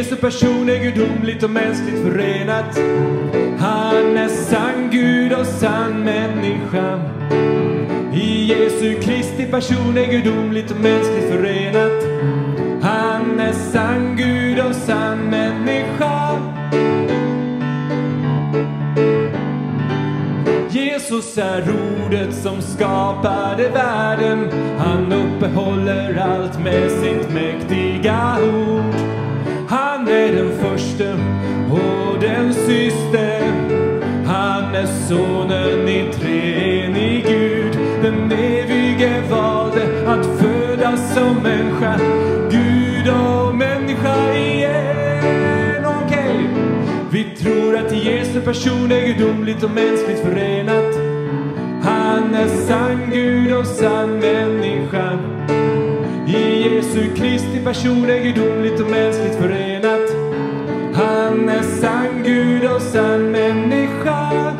Jesu person är gudomligt och mänskligt förenat. Han är sann Gud och sann människa. I Jesu Kristi person är gudomligt och mänskligt förenat. Han är sann Gud och sann människa. Jesus är ordet som skapade världen. Han uppehåller allt med sitt mäktiga ord. Han är den första och den siste. Han är sonen i treenig Gud. Den evige valde att födas som människa. Gud och människa igen. Okej. Vi tror att Jesu person är gudomligt och mänskligt förenat. Han är sann Gud och sann människa. I Jesu Kristi person är gudomligt och mänskligt förenat. Han är sann Gud och sann människa.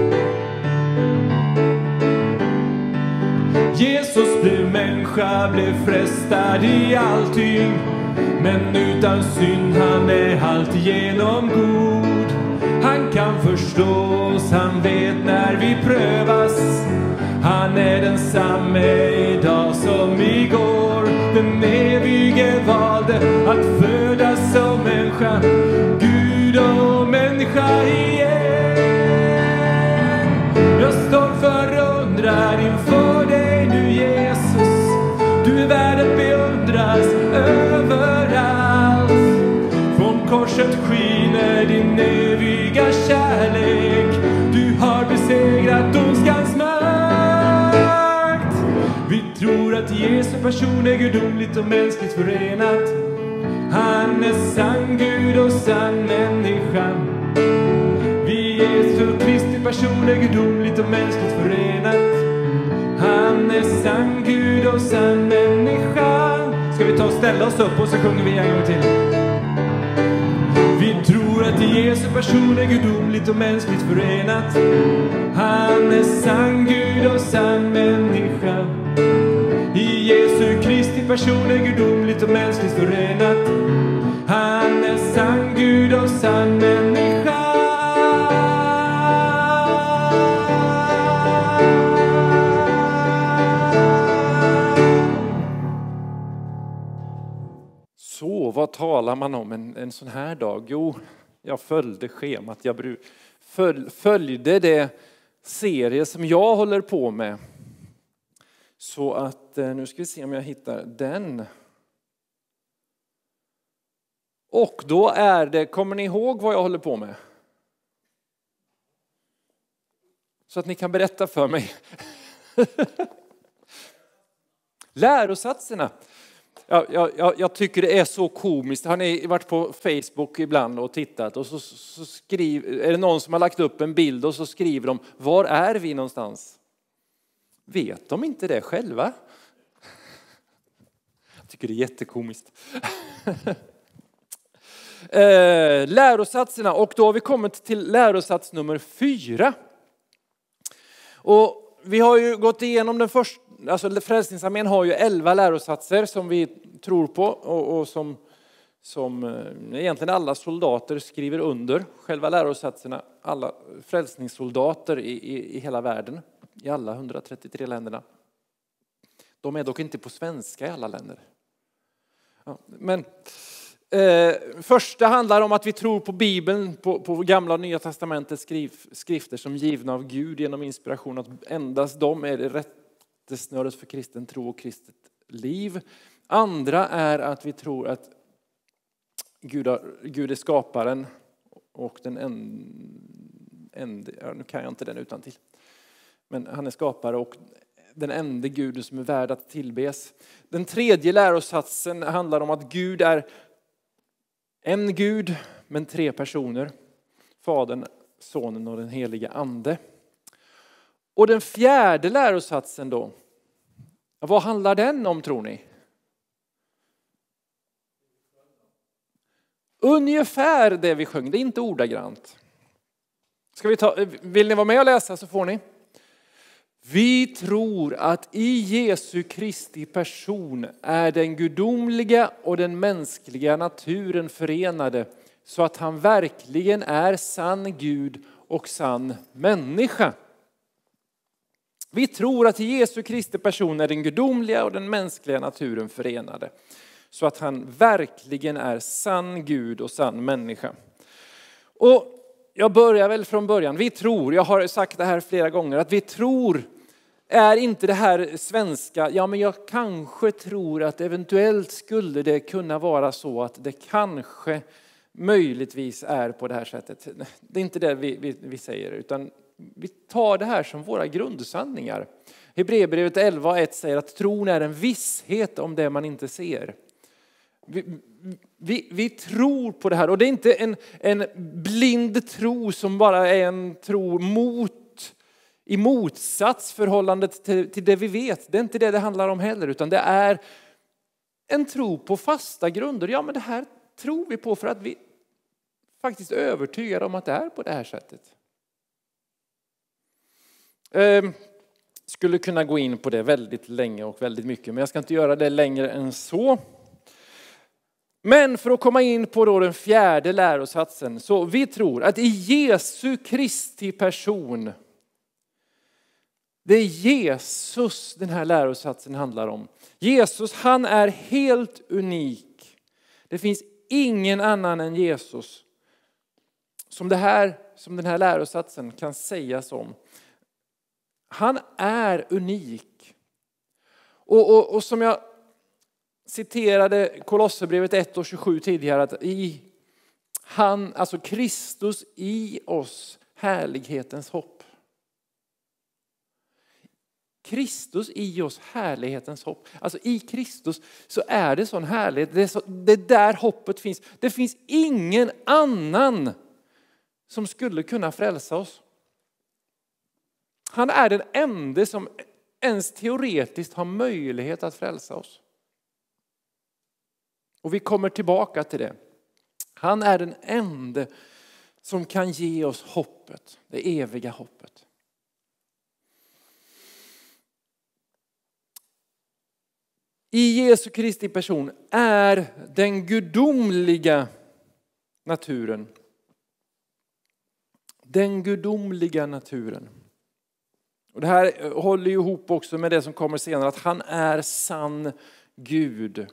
Jesus blev människa, blev frestad i allting. Men utan synd, han är alltigenom god. Han kan förstås, han vet när vi prövas. Han är densamme idag som igår. Den evige valde att födas som människa. Gud och människa igen. Jag står förundrad inför dig nu, Jesus. Du är värd att beundras överallt. Från korset skiner din eviga kärlek. Du har besegrat ondskans makt. Vi tror att Jesu person är gudomligt och mänskligt förenat. Han är sann Gud och sann människa. Vi Jesu Kristi person är gudomligt och mänskligt förenat. Han är sann Gud och sann människa. Ska vi ta och ställa oss upp och så sjunger vi en gång till. Vi tror att Jesu person är gudomligt och mänskligt förenat. Han är sann Gud och sann människa. I Jesu Kristi person är gudomligt och mänskligt förenat. Han är sann Gud och sann människa. Så, vad talar man om en sån här dag? Jo, jag följde schemat. Jag följde det serie som jag håller på med. Så att nu ska vi se om jag hittar den. Och då är det, kommer ni ihåg vad jag håller på med? Så att ni kan berätta för mig. Lärosatserna. Jag tycker det är så komiskt. Har ni varit på Facebook ibland och tittat och så är det någon som har lagt upp en bild och så skriver de, var är vi någonstans? Vet de inte det själva? Jag tycker det är jättekomiskt. Lärosatserna, och då har vi kommit till lärosats nummer 4. Och vi har ju gått igenom den första, alltså Frälsningsarmén har ju 11 lärosatser som vi tror på och som egentligen alla soldater skriver under. Själva lärosatserna, alla frälsningssoldater i hela världen, i alla 133 länderna. De är dock inte på svenska i alla länder. Ja, men första handlar om att vi tror på Bibeln, på gamla och nya testamentets skrifter som givna av Gud genom inspiration. Att endast de är det rättesnöret för kristen tro och kristet liv. Andra är att vi tror att Gud är skaparen och den ende, nu kan jag inte den utan till. Men han är skapare och den enda Gud som är värd att tillbes. Den tredje lärosatsen handlar om att Gud är en Gud men 3 personer. Fadern, Sonen och den heliga ande. Och den fjärde lärosatsen då. Vad handlar den om, tror ni? Ungefär det vi sjöng. Det är inte ordagrant. Vill ni vara med och läsa så får ni. Vi tror att i Jesu Kristi person är den gudomliga och den mänskliga naturen förenade, så att han verkligen är sann Gud och sann människa. Vi tror att i Jesu Kristi person är den gudomliga och den mänskliga naturen förenade, så att han verkligen är sann Gud och sann människa. Och jag börjar väl från början. Vi tror, jag har sagt det här flera gånger, att vi tror är inte det här svenska, ja men jag kanske tror att eventuellt skulle det kunna vara så att det kanske möjligtvis är på det här sättet. Det är inte det vi säger, utan vi tar det här som våra grundsanningar. Hebreerbrevet 11:1 säger att tron är en visshet om det man inte ser. Vi tror på det här, och det är inte en blind tro som bara är en tro i motsatsförhållandet till det vi vet. Det är inte det handlar om heller, utan det är en tro på fasta grunder. Ja, men det här tror vi på för att vi faktiskt är övertygade om att det är på det här sättet. Skulle kunna gå in på det väldigt länge och väldigt mycket, men jag ska inte göra det längre än så. Men för att komma in på då den fjärde lärosatsen, så vi tror att i Jesu Kristi person, det är Jesus den här lärosatsen handlar om. Jesus, han är helt unik. Det finns ingen annan än Jesus som den här lärosatsen kan sägas om. Han är unik. Och som jag citerade Kolosserbrevet 1:27 tidigare, att alltså Kristus i oss, härlighetens hopp. Kristus i oss, härlighetens hopp. Alltså i Kristus så är det sån härlighet. Det är där hoppet finns. Det finns ingen annan som skulle kunna frälsa oss. Han är den enda som ens teoretiskt har möjlighet att frälsa oss. Och vi kommer tillbaka till det. Han är den enda som kan ge oss hoppet, det eviga hoppet. I Jesu Kristi person är den gudomliga naturen. Den gudomliga naturen. Och det här håller ihop också med det som kommer senare, att han är sann Gud.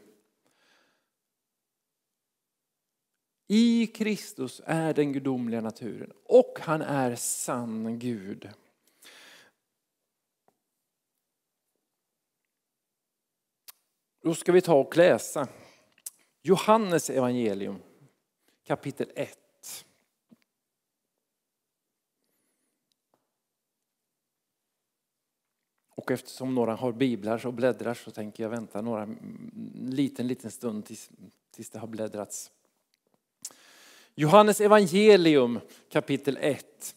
I Kristus är den gudomliga naturen och han är sann Gud. Då ska vi ta och läsa Johannes evangelium kapitel 1. Och eftersom några har biblar och bläddrar så tänker jag vänta liten stund tills det har bläddrats. Johannes evangelium kapitel 1.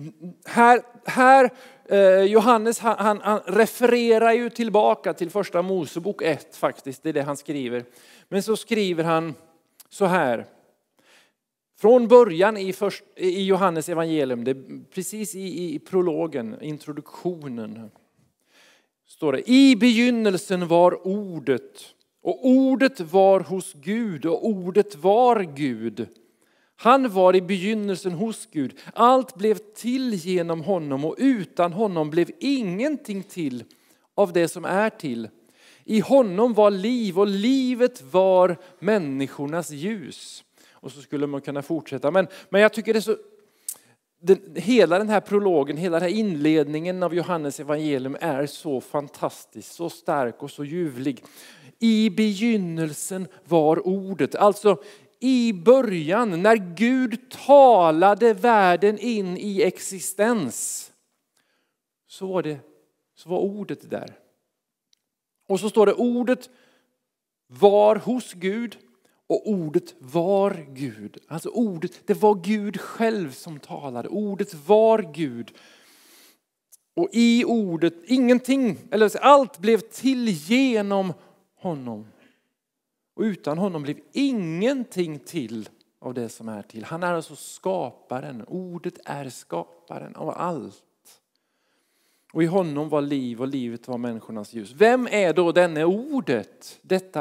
Johannes han refererar ju tillbaka till första Mosebok 1 faktiskt. Det är det han skriver. Men så skriver han så här. Från början i Johannes evangelium, det är precis i prologen, introduktionen. Står det, i begynnelsen var ordet, och ordet var hos Gud, och ordet var Gud. Han var i begynnelsen hos Gud. Allt blev till genom honom, och utan honom blev ingenting till av det som är till. I honom var liv, och livet var människornas ljus. Och så skulle man kunna fortsätta. Men jag tycker det är så... Hela den här prologen, hela den här inledningen av Johannes evangelium är så fantastisk, så stark och så ljuvlig. I begynnelsen var ordet. Alltså i början, när Gud talade världen in i existens, så var ordet där. Och så står det, ordet var hos Gud. Och ordet var Gud. Alltså det var Gud själv som talade. Ordet var Gud. Och i ordet, allt blev till genom honom. Och utan honom blev ingenting till av det som är till. Han är alltså skaparen. Ordet är skaparen av allt. Och i honom var liv och livet var människornas ljus. Vem är då denne ordet?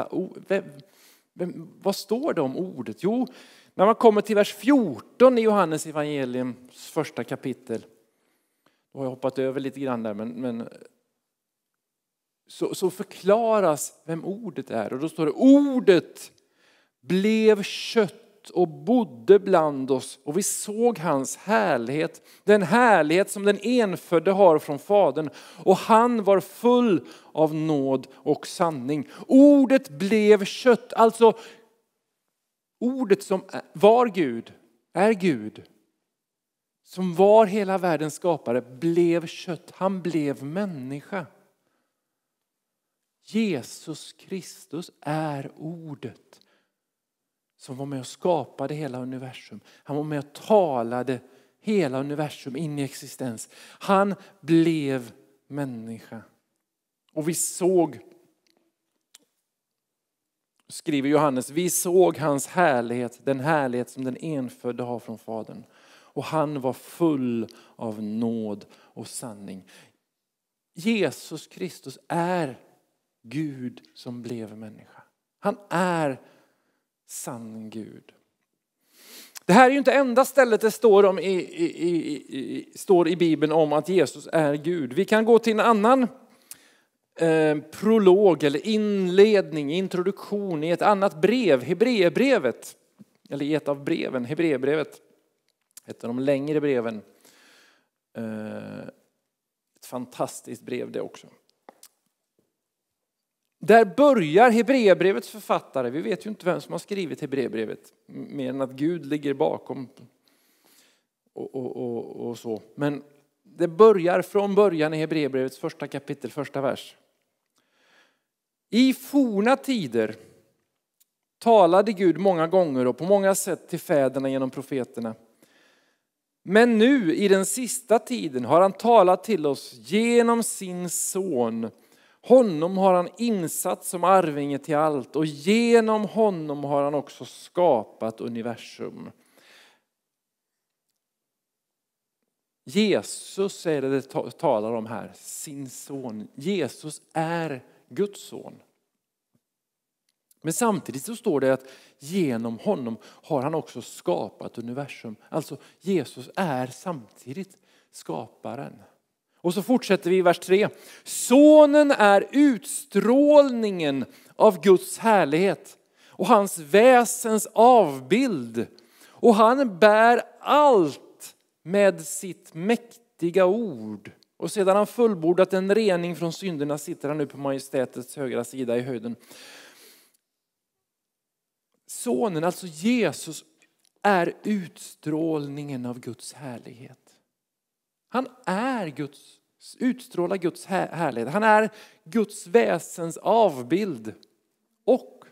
Vad står det om ordet? Jo, när man kommer till vers 14 i Johannes evangeliums första kapitel. Då har jag hoppat över lite grann där, men så förklaras vem ordet är. Och då står det: ordet blev kött och bodde bland oss, och vi såg hans härlighet. Den härlighet som den enfödde har från Fadern, och han var full av nåd och sanning. Ordet blev kött, alltså ordet som var Gud, är Gud, som var hela världens skapare, blev kött. Han blev människa. Jesus Kristus är ordet som var med och skapade hela universum. Han var med och talade hela universum in i existens. Han blev människa. Och vi såg, skriver Johannes, vi såg hans härlighet, den härlighet som den enfödde har från Fadern. Och han var full av nåd och sanning. Jesus Kristus är Gud som blev människa. Han är sann Gud. Det här är ju inte enda stället det står i Bibeln om att Jesus är Gud. Vi kan gå till en annan prolog eller inledning, introduktion i ett annat brev, Hebreerbrevet. Eller i ett av breven, Hebreerbrevet. Ett av de längre breven. Ett fantastiskt brev det också. Där börjar Hebreerbrevets författare. Vi vet ju inte vem som har skrivit Hebreerbrevet. Mer än att Gud ligger bakom. Och så. Men det börjar från början i Hebreerbrevets första kapitel, första vers. I forna tider talade Gud många gånger och på många sätt till fäderna genom profeterna. Men nu i den sista tiden har han talat till oss genom sin son. Honom har han insatt som arvinge till allt, och genom honom har han också skapat universum. Jesus är det talar om här, sin son. Jesus är Guds son. Men samtidigt så står det att genom honom har han också skapat universum. Alltså Jesus är samtidigt skaparen. Och så fortsätter vi i vers 3. Sonen är utstrålningen av Guds härlighet och hans väsens avbild. Och han bär allt med sitt mäktiga ord. Och sedan han fullbordat en rening från synderna sitter han nu på majestätets högra sida i höjden. Sonen, alltså Jesus, är utstrålningen av Guds härlighet. Han är utstrålar Guds härlighet. Han är Guds väsens avbild. Och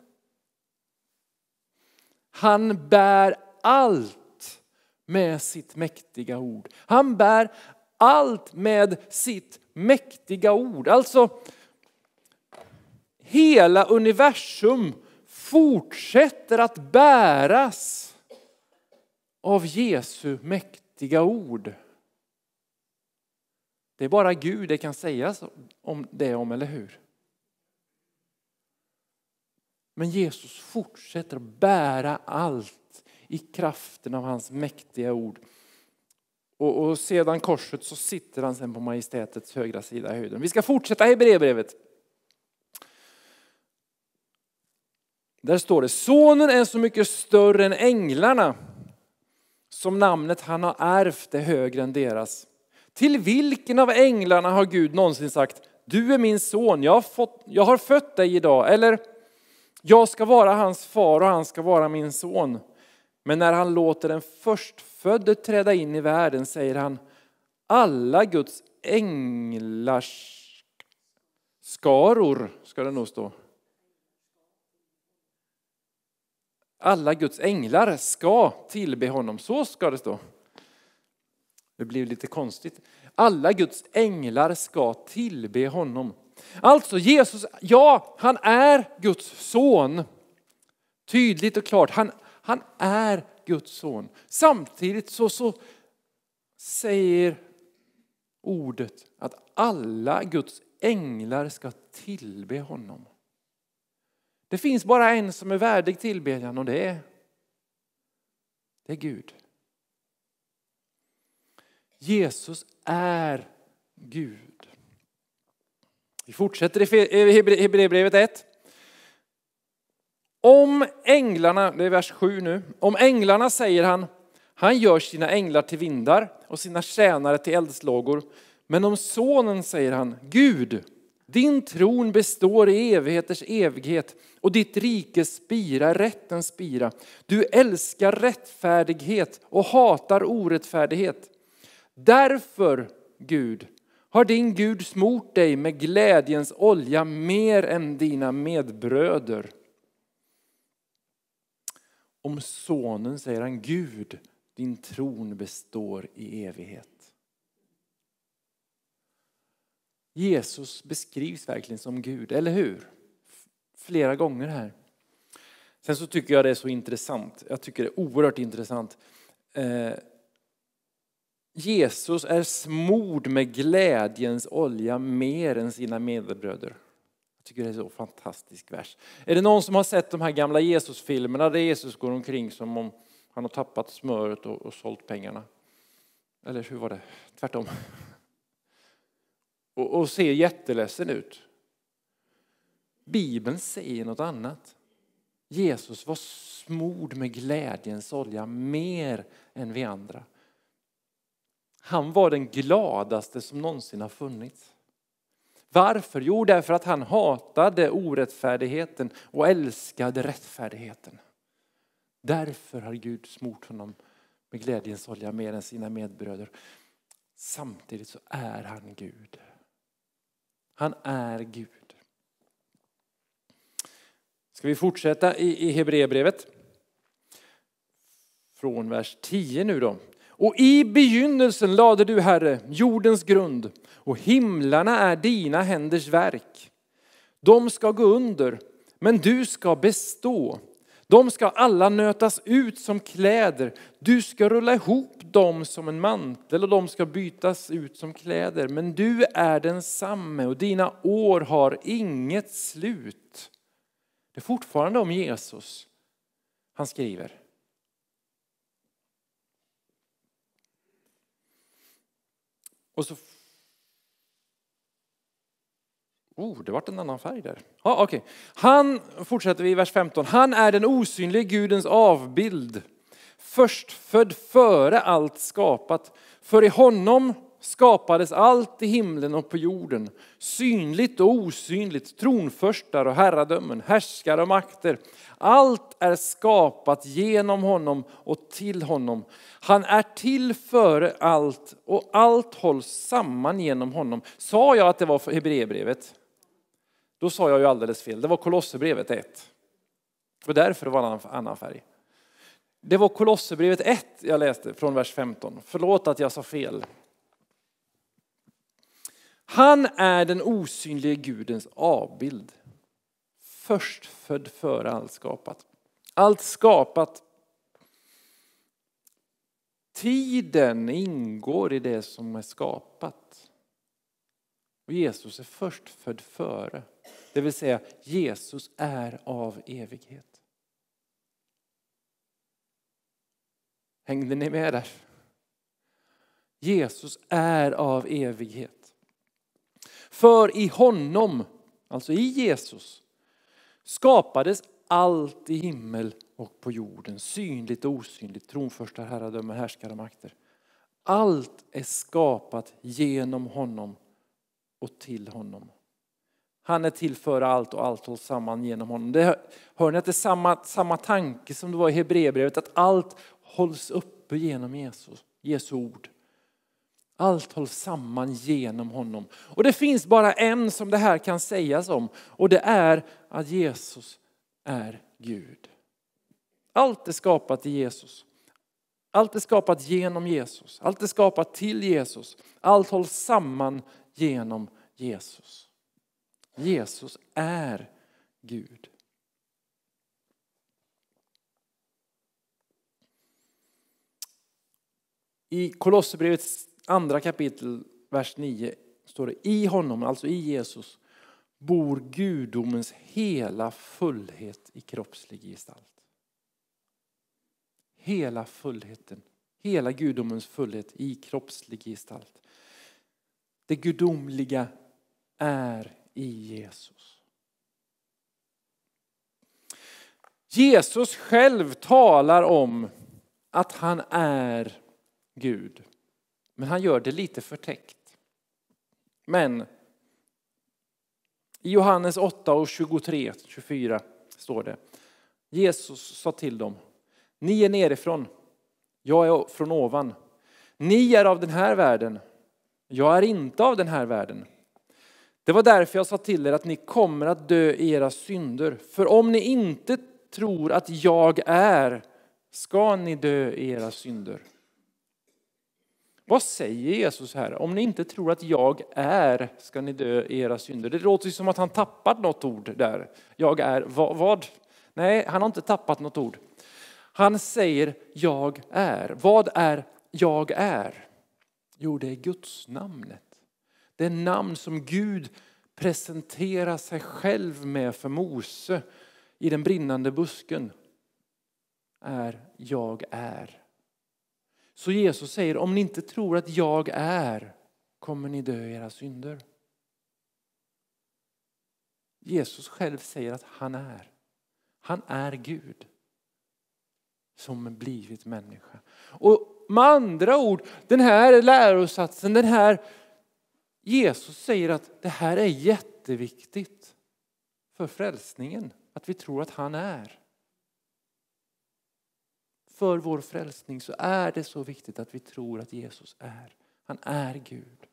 han bär allt med sitt mäktiga ord. Han bär allt med sitt mäktiga ord. Alltså hela universum fortsätter att bäras av Jesu mäktiga ord. Det är bara Gud det kan sägas om det, eller hur? Men Jesus fortsätter att bära allt i kraften av hans mäktiga ord. Och sedan korset så sitter han sen på majestätets högra sida i höjden. Vi ska fortsätta i Hebreerbrevet. Där står det: sonen är så mycket större än änglarna, som namnet han har ärvt är högre än deras. Till vilken av änglarna har Gud någonsin sagt: du är min son, jag har fött dig idag. Eller jag ska vara hans far och han ska vara min son. Men när han låter den förstfödde träda in i världen säger han: alla Guds änglars skaror, ska det nog stå. Alla Guds änglar ska tillbe honom, så ska det stå. Det blir lite konstigt. Alla Guds änglar ska tillbe honom. Alltså Jesus, ja, han är Guds son. Tydligt och klart, han är Guds son. Samtidigt så säger ordet att alla Guds änglar ska tillbe honom. Det finns bara en som är värdig tillbedjan och det är Gud. Jesus är Gud. Vi fortsätter i Hebreerbrevet 1. Om änglarna, det är vers 7 nu. Om änglarna säger han gör sina änglar till vindar och sina tjänare till eldslågor. Men om sonen säger han, Gud, din tron består i evigheters evighet och ditt rike spira är rättens spira. Du älskar rättfärdighet och hatar orättfärdighet. Därför, Gud, har din Gud smort dig med glädjens olja mer än dina medbröder. Om sonen säger han, Gud, din tron består i evighet. Jesus beskrivs verkligen som Gud, eller hur? Flera gånger här. Sen så tycker jag det är så intressant. Jag tycker det är oerhört intressant. Jesus är smord med glädjens olja mer än sina medbröder. Jag tycker det är så fantastisk vers. Är det någon som har sett de här gamla Jesus-filmerna där Jesus går omkring som om han har tappat smöret och sålt pengarna? Eller hur var det? Tvärtom. Och ser jätteledsen ut. Bibeln säger något annat. Jesus var smord med glädjens olja mer än vi andra. Han var den gladaste som någonsin har funnits. Varför? Jo, därför att han hatade orättfärdigheten och älskade rättfärdigheten. Därför har Gud smort honom med glädjens olja mer än sina medbröder. Samtidigt så är han Gud. Han är Gud. Ska vi fortsätta i Hebreerbrevet? Från vers 10 nu då. Och i begynnelsen lade du, Herre, jordens grund, och himlarna är dina händers verk. De ska gå under, men du ska bestå. De ska alla nötas ut som kläder. Du ska rulla ihop dem som en mantel och de ska bytas ut som kläder. Men du är densamme och dina år har inget slut. Det är fortfarande om Jesus han skriver. Och så... det var en annan färg där. Ja, okej. Han, fortsätter vi i vers 15. Han är den osynliga Gudens avbild. Förstfödd före allt skapat. För i honom skapades allt i himlen och på jorden. Synligt och osynligt. Tronförstar och herradömen. Härskare och makter. Allt är skapat genom honom och till honom. Han är till före allt och allt hålls samman genom honom. Sa jag att det var Hebreerbrevet? Då sa jag ju alldeles fel. Det var Kolosserbrevet 1. Och därför var det en annan färg. Det var Kolosserbrevet 1 jag läste från vers 15. Förlåt att jag sa fel. Han är den osynliga Gudens avbild. Förstfödd före allt skapat. Allt skapat. Tiden ingår i det som är skapat. Och Jesus är förstfödd före. Det vill säga Jesus är av evighet. Hängde ni med där? Jesus är av evighet. För i honom, alltså i Jesus, skapades allt i himmel och på jorden. Synligt och osynligt, tronförstar, herradömen, härskare och makter. Allt är skapat genom honom och till honom. Han är till för allt och allt hålls samman genom honom. Hör ni att det är samma tanke som det var i Hebreerbrevet. Att allt hålls uppe genom Jesu ord. Allt hålls samman genom honom. Och det finns bara en som det här kan sägas om. Och det är att Jesus är Gud. Allt är skapat i Jesus. Allt är skapat genom Jesus. Allt är skapat till Jesus. Allt hålls samman genom Jesus. Jesus är Gud. I Kolosserbrevets andra kapitel, vers 9 står det: i honom, alltså i Jesus, bor gudomens hela fullhet i kroppslig gestalt. Hela fullheten, hela gudomens fullhet i kroppslig gestalt. Det gudomliga är i Jesus. Jesus själv talar om att han är Gud. Men han gör det lite förtäckt. Men i Johannes 8 och 23-24 står det: Jesus sa till dem: ni är nerifrån, jag är från ovan. Ni är av den här världen, jag är inte av den här världen. Det var därför jag sa till er att ni kommer att dö i era synder. För om ni inte tror att jag är, ska ni dö i era synder. Vad säger Jesus här? Om ni inte tror att jag är, ska ni dö i era synder. Det låter som att han tappat något ord där. Jag är, vad? Nej, han har inte tappat något ord. Han säger jag är. Vad är jag är? Jo, det är Guds namnet. Det är namn som Gud presenterar sig själv med för Mose i den brinnande busken. Är jag är. Så Jesus säger: om ni inte tror att jag är, kommer ni dö i era synder. Jesus själv säger att han är. Han är Gud som blivit människa. Och med andra ord, den här lärosatsen, den här Jesus säger att det här är jätteviktigt för frälsningen. Att vi tror att han är. För vår frälsning så är det så viktigt att vi tror att Jesus är. Han är Gud.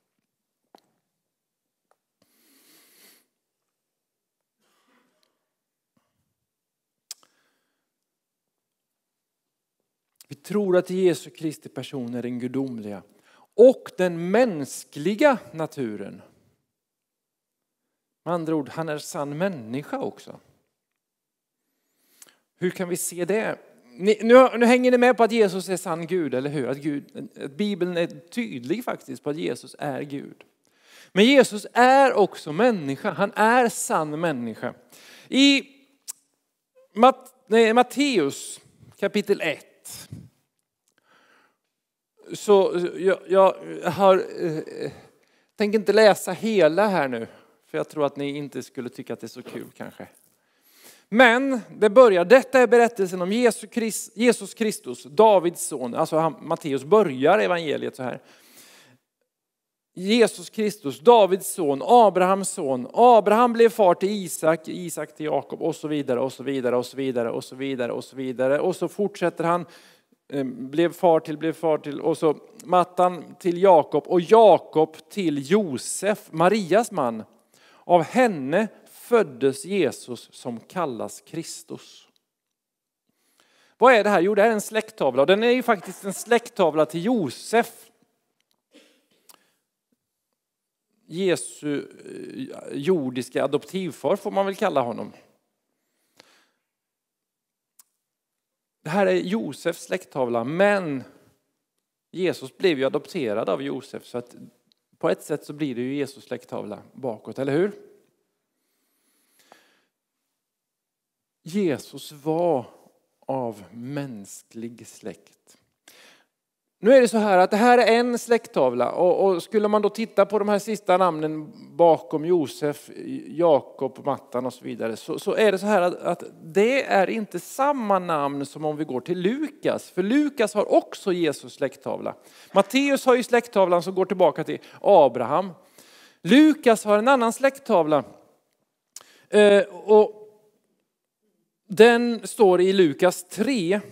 Vi tror att Jesu Kristi person är den gudomliga och den mänskliga naturen. Med andra ord, han är sann människa också. Hur kan vi se det? Nu hänger ni med på att Jesus är sann Gud, eller hur? Att Bibeln är tydlig faktiskt på att Jesus är Gud. Men Jesus är också människa. Han är sann människa. I Matteus kapitel 1. Så jag tänker inte läsa hela här nu. För jag tror att ni inte skulle tycka att det är så kul kanske. Men detta är berättelsen om Jesus Kristus, Davids son. Alltså Matteus börjar evangeliet så här. Jesus Kristus, Davids son, Abrahams son. Abraham blev far till Isak, Isak till Jakob och så vidare och så vidare och så vidare och så vidare och så vidare. Och så fortsätter han, blev far till och så Mattan till Jakob och Jakob till Josef, Marias man. Av henne föddes Jesus som kallas Kristus. Vad är det här? Jo, det är en släkttavla. Och den är ju faktiskt en släkttavla till Josef. Jesu jordiska adoptivfar får man väl kalla honom. Det här är Josefs släkttavla, men Jesus blev ju adopterad av Josef. Så att på ett sätt så blir det ju Jesus släkttavla bakåt, eller hur? Jesus var av mänsklig släkt. Nu är det så här att det här är en släkttavla. Och skulle man då titta på de här sista namnen bakom Josef, Jakob, Mattan och så vidare. Så är det så här att det är inte samma namn som om vi går till Lukas. För Lukas har också Jesus släkttavla. Matteus har ju släkttavlan som går tillbaka till Abraham. Lukas har en annan släkttavla. Och den står i Lukas 3.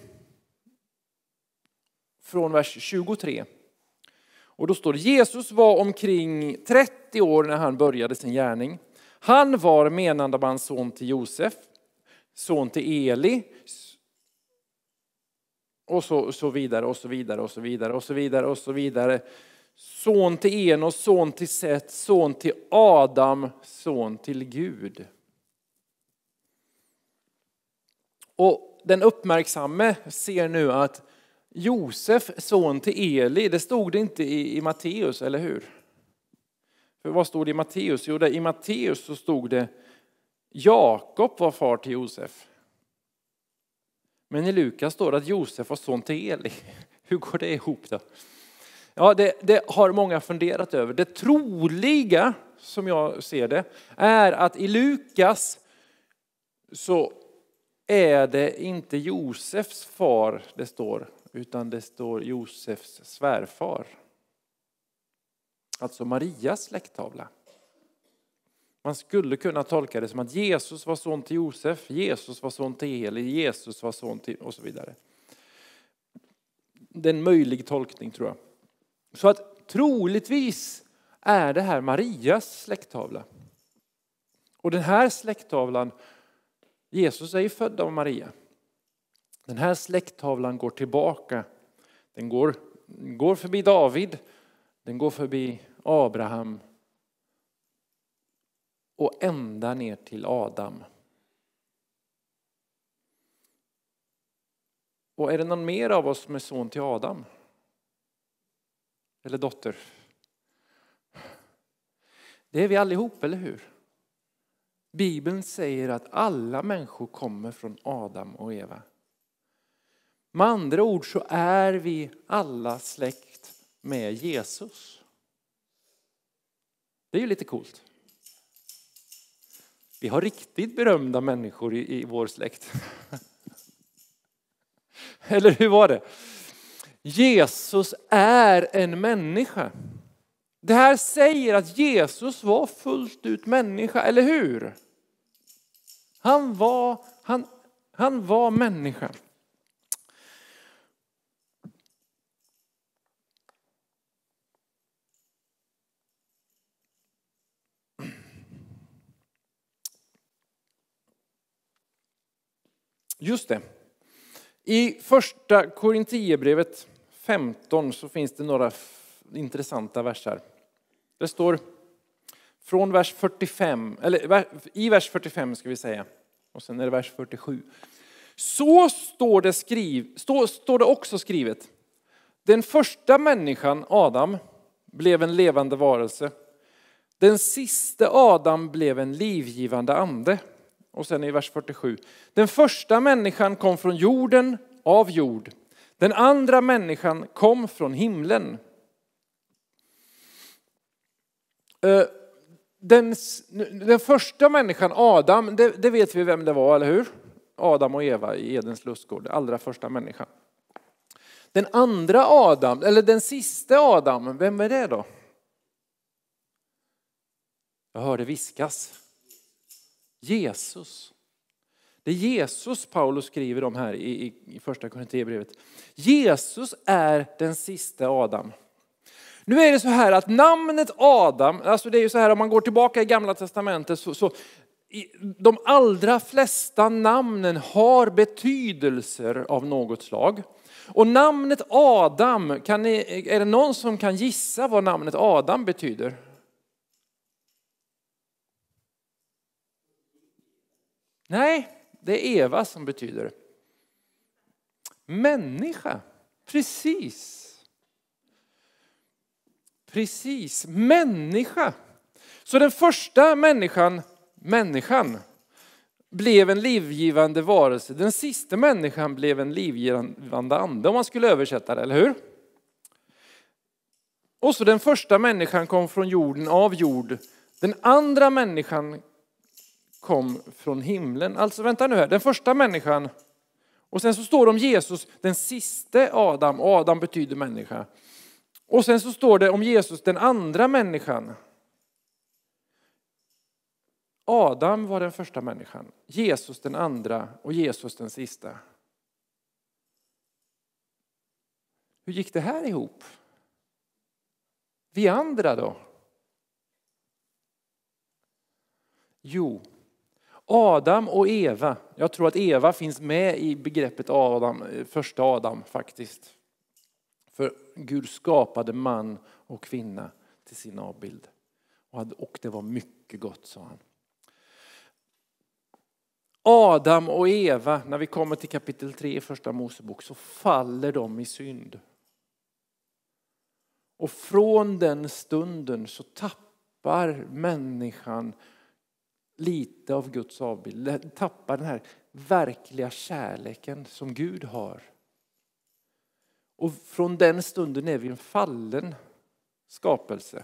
Från vers 23. Och då står det: Jesus var omkring 30 år när han började sin gärning. Han var menandemans son till Josef, son till Eli. Och så vidare och så vidare och så vidare och så vidare och så vidare. Son till Enos, son till Set, son till Adam, son till Gud. Och den uppmärksamme ser nu att Josef, son till Eli, det stod det inte i Matteus, eller hur? För vad stod det i Matteus? Jo, i Matteus så stod det Jakob var far till Josef. Men i Lukas står det att Josef var son till Eli. Hur går det ihop då? Ja, det har många funderat över. Det troliga, som jag ser det, är att i Lukas så är det inte Josefs far det står, utan det står Josefs svärfar. Alltså Marias släkttavla. Man skulle kunna tolka det som att Jesus var son till Josef, Jesus var son till Eli, Jesus var son till och så vidare. Det är en möjlig tolkning tror jag. Så att troligtvis är det här Marias släkttavla. Och den här släkttavlan, Jesus är ju född av Maria. Den här släkttavlan går tillbaka. Den går förbi David, den går förbi Abraham och ända ner till Adam. Och är det någon mer av oss som är son till Adam? Eller dotter? Det är vi allihop, eller hur? Bibeln säger att alla människor kommer från Adam och Eva. Med andra ord så är vi alla släkt med Jesus. Det är ju lite coolt. Vi har riktigt berömda människor i vår släkt. Eller hur var det? Jesus är en människa. Det här säger att Jesus var fullt ut människa, eller hur? Han var människa. Just det. I första Korintierbrevet 15 så finns det några intressanta versar. Det står från vers 45, eller i vers 45 ska vi säga. Och sen är det vers 47. Så står det också skrivet. Den första människan, Adam, blev en levande varelse. Den sista Adam blev en livgivande ande. Och sen i vers 47. Den första människan kom från jorden av jord. Den andra människan kom från himlen. Den första människan, Adam, det vet vi vem det var, eller hur? Adam och Eva i Edens lustgård, den allra första människan. Den andra Adam, eller den sista Adam, vem är det då? Jag hörde viskas. Jesus. Det är Jesus Paulus skriver om här i första Korintierbrevet. Jesus är den sista Adam. Nu är det så här att namnet Adam, alltså det är ju så här om man går tillbaka i Gamla testamentet så de allra flesta namnen har betydelser av något slag. Och namnet Adam, är det någon som kan gissa vad namnet Adam betyder? Nej, det är Eva som betyder människa. Precis, människa. Så den första människan blev en livgivande varelse. Den sista människan blev en livgivande ande, om man skulle översätta det, eller hur? Och så den första människan kom från jorden av jord. Den andra människan kom från himlen. Alltså vänta nu här, den första människan. Och sen så står det om Jesus, den sista Adam. Adam betyder människa. Och sen så står det om Jesus, den andra människan. Adam var den första människan. Jesus den andra och Jesus den sista. Hur gick det här ihop? Vi andra då? Jo, Adam och Eva. Jag tror att Eva finns med i begreppet Adam, första Adam faktiskt. För Gud skapade man och kvinna till sin avbild. Och det var mycket gott, sa han. Adam och Eva, när vi kommer till kapitel 3 i första Mosebok, så faller de i synd. Och från den stunden så tappar människan lite av Guds avbild. Tappar den här verkliga kärleken som Gud har. Och från den stunden är vi en fallen skapelse.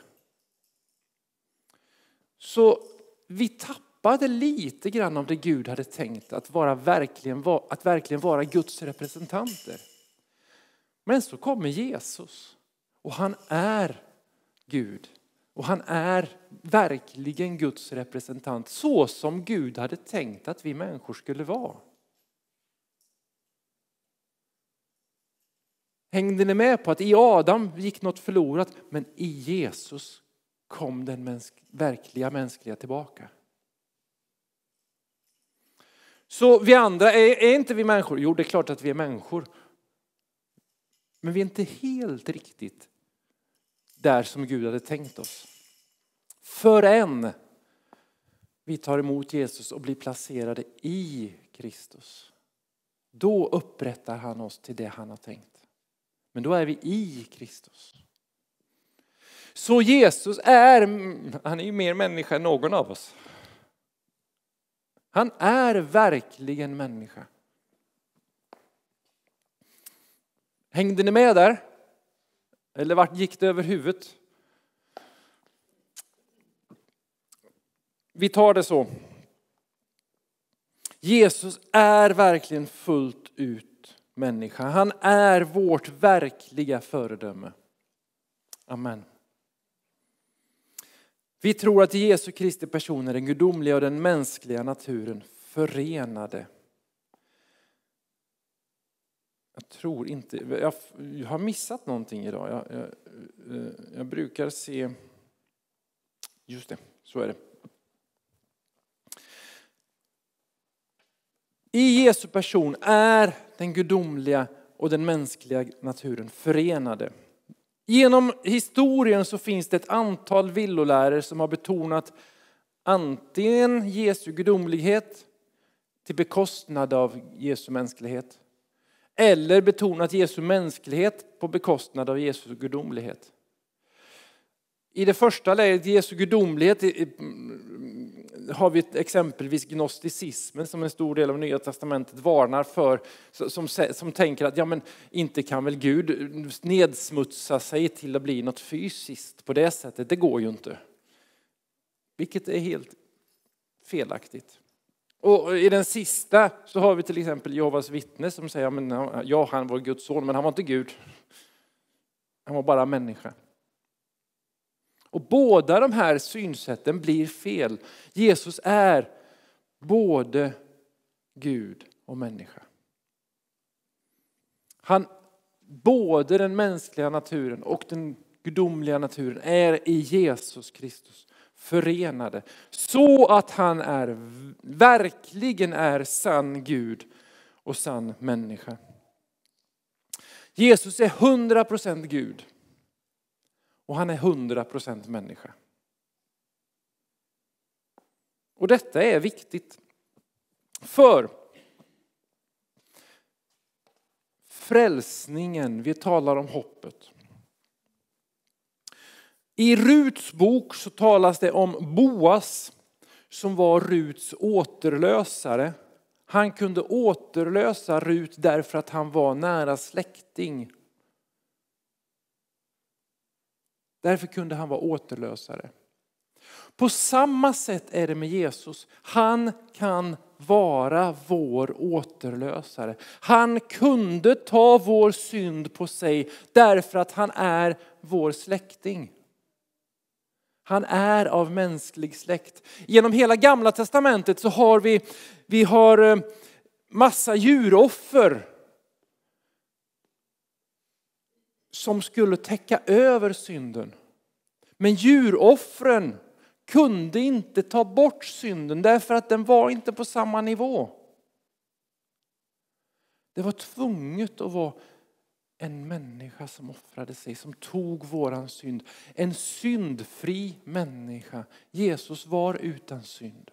Så vi tappade lite grann av det Gud hade tänkt att verkligen vara Guds representanter. Men så kommer Jesus och han är Gud. Och han är verkligen Guds representant så som Gud hade tänkt att vi människor skulle vara. Hängde ni med på att i Adam gick något förlorat, men i Jesus kom den verkliga mänskliga tillbaka. Så vi andra, är inte vi människor? Jo, det är klart att vi är människor. Men vi är inte helt riktigt där som Gud hade tänkt oss. Förrän vi tar emot Jesus och blir placerade i Kristus. Då upprättar han oss till det han har tänkt. Men då är vi i Kristus. Så Jesus han är ju mer människa än någon av oss. Han är verkligen människa. Hängde ni med där? Eller vart gick det över huvudet? Vi tar det så. Jesus är verkligen fullt ut människa. Han är vårt verkliga föredöme. Amen. Vi tror att Jesu Kristi person är den gudomliga och den mänskliga naturen förenade. Jag tror inte, jag har missat någonting idag. Jag brukar se, just det, så är det. I Jesu person är den gudomliga och den mänskliga naturen förenade. Genom historien så finns det ett antal villolärare som har betonat antingen Jesu gudomlighet till bekostnad av Jesu mänsklighet. Eller betonat Jesu mänsklighet på bekostnad av Jesu gudomlighet. I det första läget, Jesu gudomlighet, har vi exempelvis gnosticismen som en stor del av Nya testamentet varnar för. Som tänker att ja, men inte kan väl Gud nedsmutsa sig till att bli något fysiskt på det sättet. Det går ju inte. Vilket är helt felaktigt. Och i den sista så har vi till exempel Jehovas vittne som säger ja, han var Guds son, men han var inte Gud. Han var bara människa. Och båda de här synsätten blir fel. Jesus är både Gud och människa. Både den mänskliga naturen och den gudomliga naturen är i Jesus Kristus förenade. Så att han verkligen är sann Gud och sann människa. Jesus är 100% Gud. Och han är 100% människa. Och detta är viktigt. För frälsningen, vi talar om hoppet. I Ruts bok så talas det om Boas som var Ruts återlösare. Han kunde återlösa Rut därför att han var nära släkting. Därför kunde han vara återlösare. På samma sätt är det med Jesus. Han kan vara vår återlösare. Han kunde ta vår synd på sig därför att han är vår släkting. Han är av mänsklig släkt. Genom hela Gamla testamentet så har vi har massa djuroffer som skulle täcka över synden. Men djuroffren kunde inte ta bort synden därför att den var inte på samma nivå. Det var tvunget att vara en människa som offrade sig, som tog våran synd. En syndfri människa. Jesus var utan synd.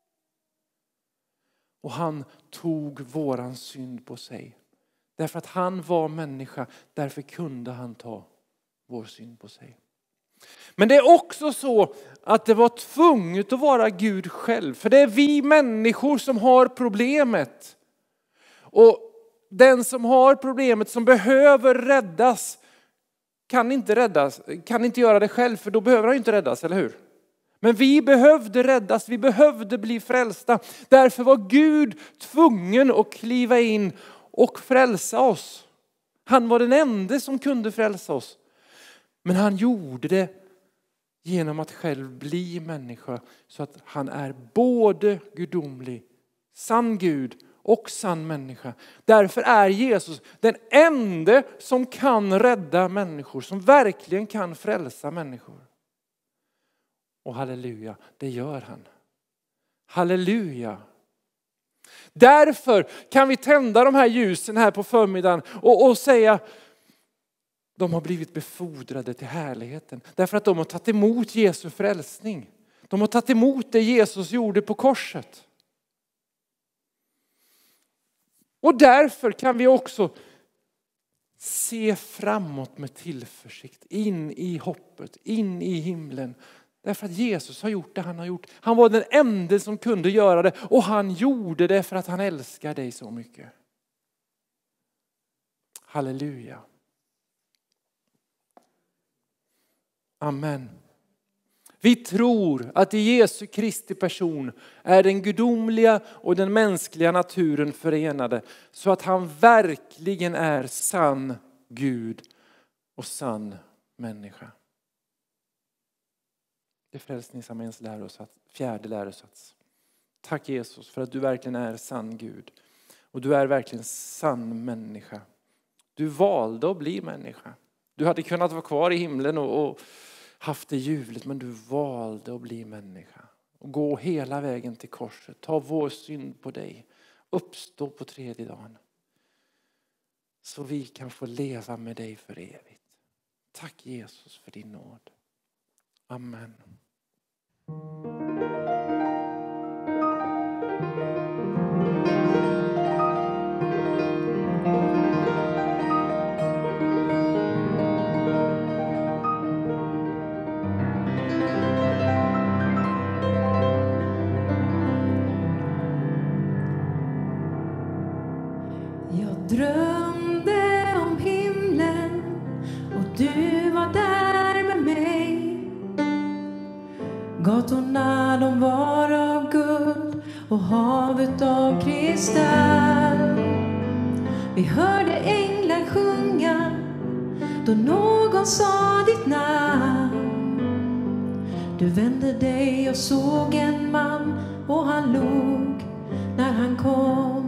Och han tog våran synd på sig. Därför att han var människa, därför kunde han ta vår synd på sig. Men det är också så att det var tvunget att vara Gud själv. För det är vi människor som har problemet. Och den som har problemet, som behöver räddas, kan inte göra det själv, för då behöver han inte räddas, eller hur? Men vi behövde räddas, vi behövde bli frälsta. Därför var Gud tvungen att kliva in och frälsa oss. Han var den enda som kunde frälsa oss. Men han gjorde det genom att själv bli människa, så att han är både gudomlig, sann Gud och sann människa. Därför är Jesus den enda som kan rädda människor, som verkligen kan frälsa människor. Och halleluja, det gör han. Halleluja. Därför kan vi tända de här ljusen här på förmiddagen och säga: de har blivit befordrade till härligheten. Därför att de har tagit emot Jesu frälsning. De har tagit emot det Jesus gjorde på korset. Och därför kan vi också se framåt med tillförsikt. In i hoppet, in i himlen. Därför att Jesus har gjort det han har gjort. Han var den enda som kunde göra det. Och han gjorde det för att han älskar dig så mycket. Halleluja. Amen. Vi tror att i Jesu Kristi person är den gudomliga och den mänskliga naturen förenade. Så att han verkligen är sann Gud och sann människa. Det är Frälsningsarméns fjärde lärosats. Tack Jesus för att du verkligen är sann Gud. Och du är verkligen sann människa. Du valde att bli människa. Du hade kunnat vara kvar i himlen och haft det ljuvligt, men du valde att bli människa. Och gå hela vägen till korset. Ta vår synd på dig. Uppstå på tredje dagen. Så vi kan få leva med dig för evigt. Tack Jesus för din nåd. Amen. Drömde om himlen och du var där med mig. Gatorna de var av guld och havet av kristall. Vi hörde änglar sjunga då någon sa ditt namn. Du vände dig och såg en man och han log när han kom.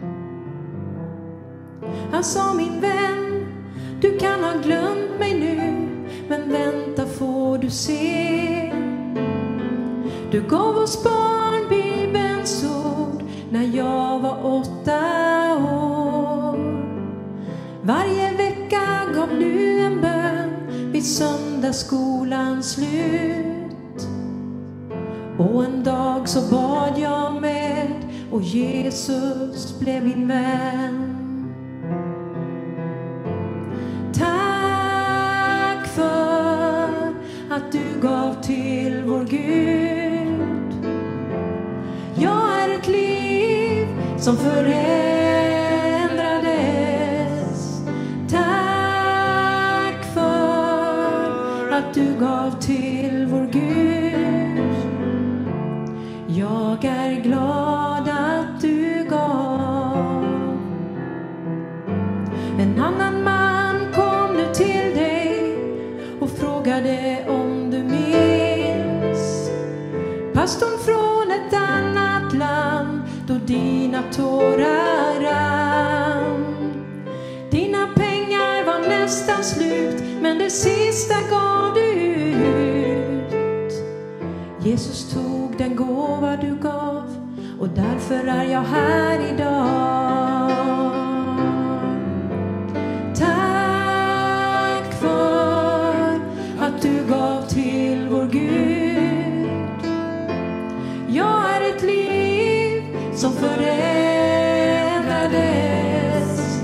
Han sa: min vän, du kan ha glömt mig nu, men vänta får du se. Du gav oss barn Bibelns ord när jag var 8 år. Varje vecka gav du en bön vid söndagsskolans slut. Och en dag så bad jag med och Jesus blev min vän. Att du gav till vår Gud. Jag är ett liv som förändrades. Tack för att du gav till vår Gud. Jag är glad att du gav. En annan man kom nu till dig och frågade om du minns pastorn från ett annat land då dina tårar rann. Dina pengar var nästan slut, men det sista gav du ut. Jesus tog den gåva du gav och därför är jag här idag. Tack för att du gav till vår Gud. Jag är ett liv som förändrades.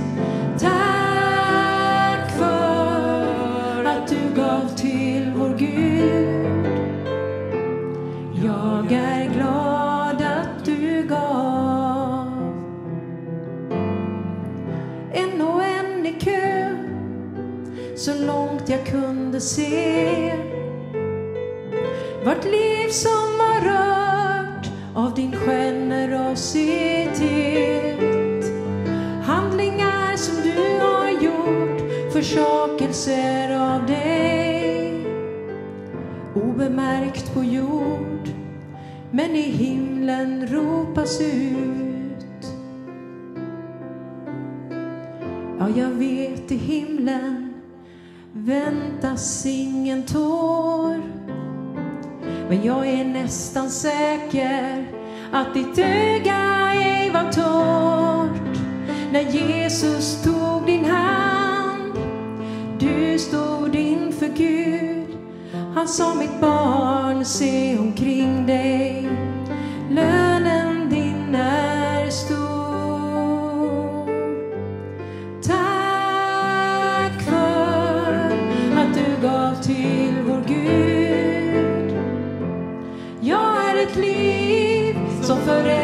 Tack för att du gav till vår Gud. som var rört av din generositet. Handlingar som du har gjort, försakelser av dig. Obemärkt på jord, men i himlen ropas ut. Ja, jag vet i himlen väntas ingen tår. Men jag är nästan säker att ditt öga ej var torrt när Jesus tog din hand. Du stod inför Gud. Han sa, mitt barn, se omkring dig. Lönen din är stor. Tack för att du gav till vår Gud. Jag är ett liv som förändrar